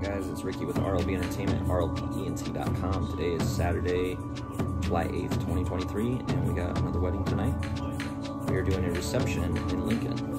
Guys, it's Ricky with RLB Entertainment, rlbent.com. Today is Saturday, July 8th, 2023, and we got another wedding tonight. We are doing a reception in Lincoln.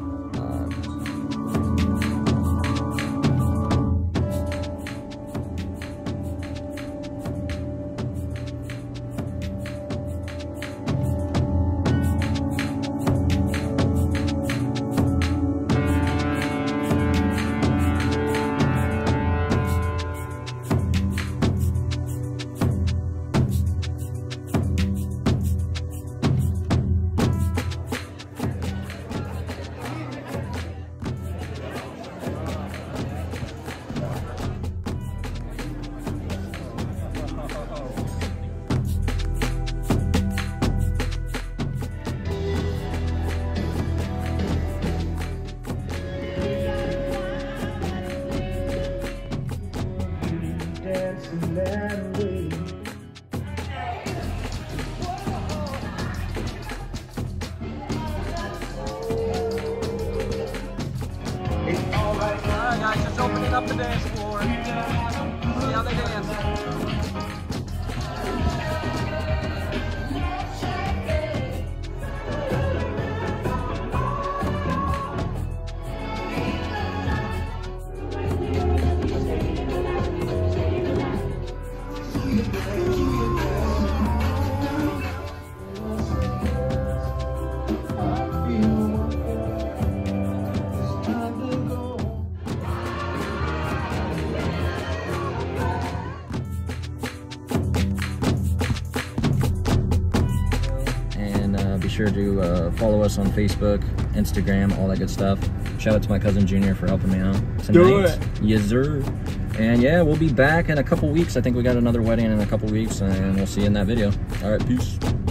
Alright guys, just opening up the dance floor. See how they dance. Be sure to follow us on Facebook, Instagram, all that good stuff. Shout out to my cousin Junior for helping me out tonight. Do it. Yes, sir. And yeah, we'll be back in a couple weeks. I think we got another wedding in a couple weeks, and we'll see you in that video. All right, peace.